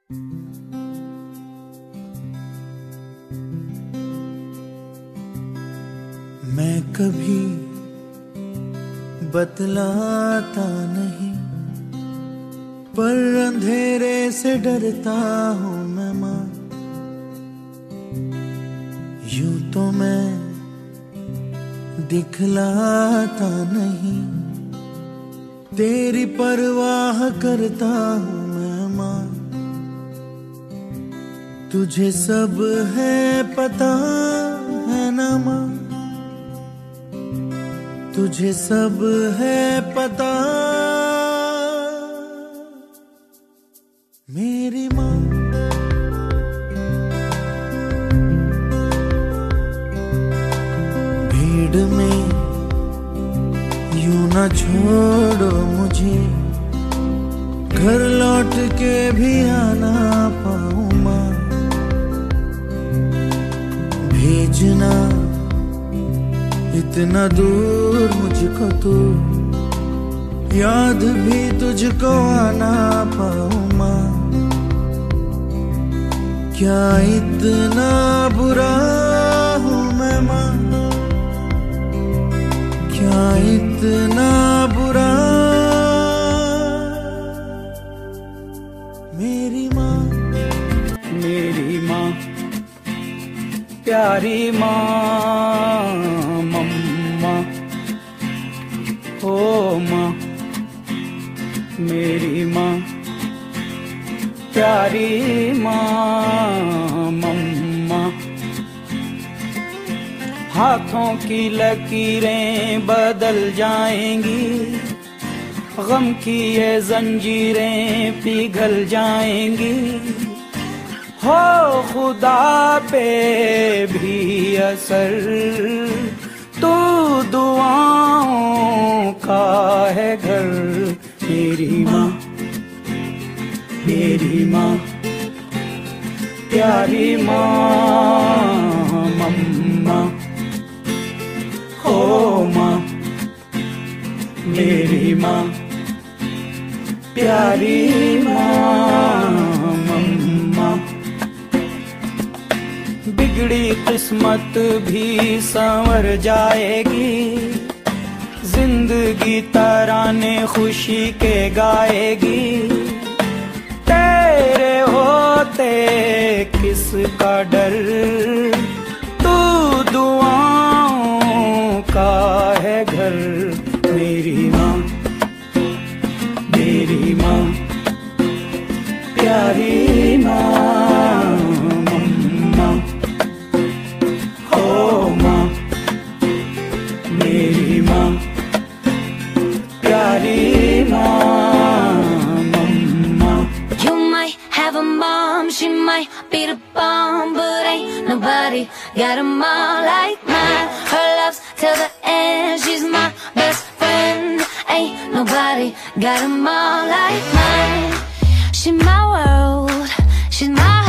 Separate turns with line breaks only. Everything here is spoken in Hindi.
मैं कभी बतलाता नहीं, पर अंधेरे से डरता हूँ मैं माँ। यूं तो मैं दिखलाता नहीं, तेरी परवाह करता हूँ मैं माँ। तुझे सब है पता है ना माँ, तुझे सब है पता मेरी माँ। भीड़ में यूं ना छोड़ो मुझे, घर लौट के भी आना पाऊँ माँ। भेजना इतना दूर मुझको तो, याद भी तुझको आना पाऊँ माँ। क्या इतना बुरा हूँ मैं माँ, क्या इतना बुरा मेरी माँ।
मेरी माँ प्यारी माँ, मम्मा ओ माँ। मेरी माँ प्यारी माँ, मम्मा। हाथों की लकीरें बदल जाएंगी, गम की ये जंजीरें पिघल जाएंगी। हो खुदा पे भी असर, तू दुआओं का है घर। मेरी माँ, मेरी माँ प्यारी माँ, मम्मा ओ माँ। मेरी माँ प्यारी माँ, मम्मा। बिगड़ी किस्मत भी संवर जाएगी, जिंदगी तराने खुशी के गाएगी। तेरे होते किसका डर, तू दुआओं का है घर। मेरी माँ, मेरी माँ प्यारी माँ, मम्मा ओ माँ। मेरी माँ प्यारी माँ, मम्मा।
You might have a mom, she might be the bomb, but ain't nobody got a mom like mine. Her love's till the end, she's my best friend. Ain't nobody got a mom like mine. She's my world, she's my